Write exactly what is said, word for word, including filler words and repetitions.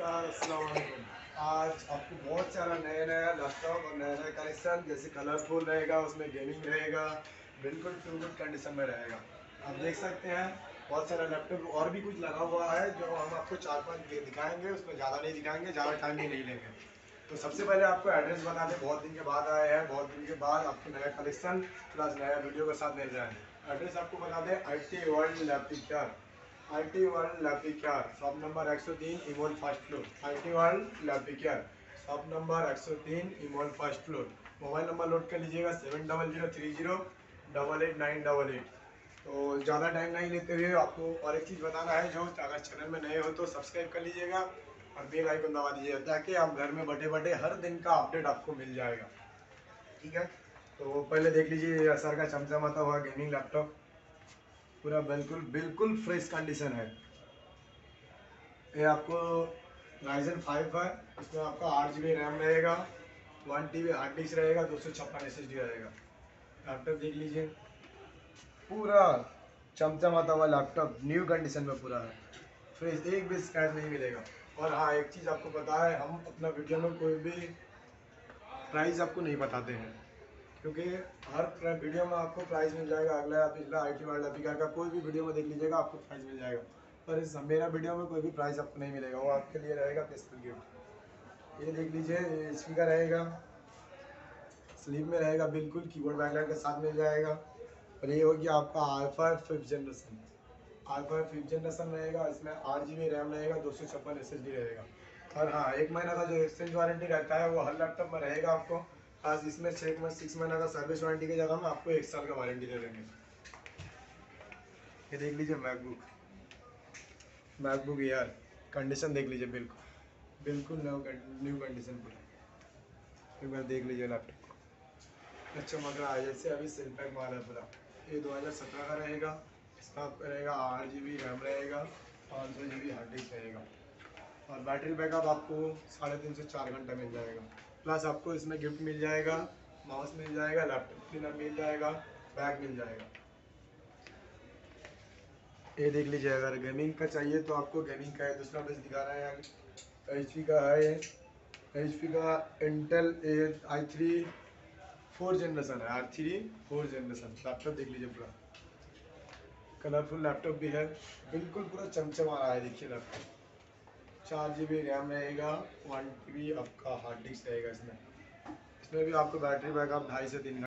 नमस्कार, अस्सलाम वालेकुम। आज आपको बहुत सारा नया नया लैपटॉप और नया नया कलेक्शन जैसे कलरफुल रहेगा, उसमें गेमिंग रहेगा, बिल्कुल टू गुड कंडीशन में रहेगा। आप देख सकते हैं बहुत सारा लैपटॉप और भी कुछ लगा हुआ है जो हम आपको चार पांच दि- दिखाएंगे, उसमें ज़्यादा नहीं दिखाएंगे, ज़्यादा टाइम भी नहीं लेंगे। तो सबसे पहले आपको एड्रेस बता दें, बहुत दिन के बाद आए हैं, बहुत दिन के बाद आपको नया कलेक्शन प्लस नया वीडियो के साथ मिल रहा है। एड्रेस आपको बता दें, I T world laptop I T world Lapicare, shop number एक सौ तीन, इमोल first floor. I T world Lapicare, shop number एक सौ तीन, इमोल first floor. Mobile number note कर लीजिएगा, seven double zero three zero double eight nine double eight. तो ज़्यादा टाइम नहीं लेते हुए आपको और एक चीज़ बताना है, जो अगर चैनल में नए हो तो सब्सक्राइब कर लीजिएगा और बेल आइकन दबा दीजिएगा, ताकि आप घर में बैठे बैठे हर दिन का अपडेट आपको मिल जाएगा। ठीक है, तो पहले देख लीजिए असर का चमचमाता हुआ गेमिंग लैपटॉप, पूरा बिल्कुल बिल्कुल फ्रेश कंडीशन है। ये आपको राइजन फाइव है, इसमें आपका आठ जी बी रैम रहेगा, one T B hard disk रहेगा, दो सौ छप्पन एस एस डी रहेगा। लैपटॉप देख लीजिए, पूरा चमचमाता हुआ लैपटॉप, न्यू कंडीशन में पूरा है, फ्रेश, एक भी स्क्रैच नहीं मिलेगा। और हाँ, एक चीज़ आपको पता है, हम अपना वीडियो में कोई भी प्राइस आपको नहीं बताते हैं, क्योंकि हर वीडियो में आपको प्राइस मिल जाएगा, अगला या पिछला आई टी वाला पिका का कोई भी वीडियो में देख लीजिएगा, आपको प्राइस मिल जाएगा। पर इस मेरा वीडियो में कोई भी प्राइस आपको नहीं मिलेगा, वो आपके लिए रहेगा स्पेशल गिफ्ट। ये देख लीजिए, ये स्पीकर रहेगा, स्लीव में रहेगा, बिल्कुल कीबोर्ड बैकलाइट के साथ मिल जाएगा। और ये होगी आपका alpha fifth generation, alpha fifth generation रहेगा, इसमें आठ जी बी रैम रहेगा, दो सौ छप्पन एस एस डी रहेगा। और हाँ, एक महीना का जो एक्सचेंज वारंटी रहता है वो हर लैपटॉप में रहेगा आपको। आज इसमें छः में सिक्स महीना का सर्विस वारंटी की जगह में आपको एक साल का वारंटी दे देंगे। ये देख लीजिए मैकबुक, मैकबुक यार, कंडीशन देख लीजिए, बिल्कुल बिल्कुल न्यू न्यू कंडीशन पूरा। एक बार देख लीजिए लैपटॉप को, अच्छा चमक रहा है जैसे अभी सेल पैक माल है पूरा। ये दो हज़ार सत्रह का रहेगा, इसका आपका रहेगा आठ जी बी रैम रहेगा, पाँच सौ जी बी हार्ड डिस्क रहेगा। और बैटरी बैकअप आपको साढ़े तीन से चार घंटा मिल जाएगा। प्लस आपको इसमें गिफ्ट मिल जाएगा, माउस मिल जाएगा, लैपटॉप क्लीनर मिल जाएगा, बैग मिल जाएगा। ये देख लीजिए, अगर गेमिंग का चाहिए तो आपको गेमिंग का है, दूसरा बेस दिखा रहे हैं, एच पी का है, एच पी का Intel I three four generation है, R three four generation. Laptop देख लीजिए, पूरा कलरफुल लैपटॉप भी है, बिल्कुल पूरा चमचम आ रहा है। देखिए लैपटॉप चार जी बी रैम रहेगा, वन टी बी आपका हार्ड डिस्क रहेगा। इसमें इसमें भी आपको बैटरी बैकअप ढाई से तीन